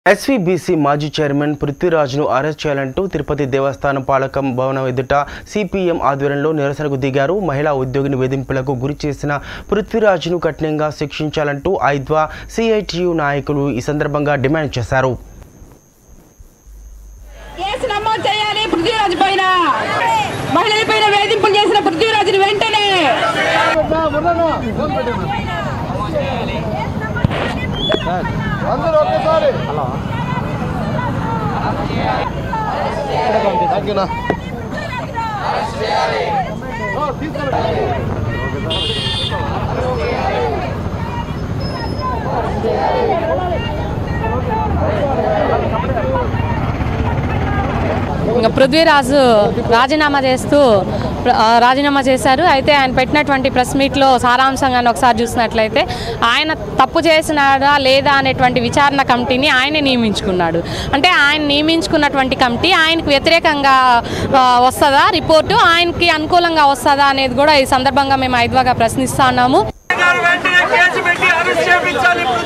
SVBC మాజీ chairman పృథ్వీరాజ్ను arrest చేయాలంటూ తిరుపతి దేవస్థానం పాలకం భవనం ఎదుట సిపిఎం ఆధ్వర్యంలో నిరసనకు దిగారు. మహిళా ఉద్యోగిని వేధింపులకు గురి చేసిన పృథ్వీరాజ్ను కఠినంగా శిక్షించాలంటూ ఐద్వా సిఐటియు నాయకులు ఈ సందర్భంగా డిమాండ్ చేశారు. మహిళలపైన వేధింపులు చేసిన పృథ్వీరాజ్ని వెంటనే అందరూ ఒక్కసారి పృథ్వీరాజ్ రాజీనామా చేశారు. అయితే ఆయన పెట్టినటువంటి ప్రెస్ మీట్లో సారాంశంగా ఒకసారి చూసినట్లయితే ఆయన తప్పు చేసినాడా లేదా అనేటువంటి విచారణ కమిటీని ఆయనే నియమించుకున్నాడు. అంటే ఆయన నియమించుకున్నటువంటి కమిటీ ఆయనకు వ్యతిరేకంగా వస్తుందా, రిపోర్టు ఆయనకి అనుకూలంగా వస్తుందా అనేది కూడా ఈ సందర్భంగా మేము ఐద్వాగా ప్రశ్నిస్తా ఉన్నాము.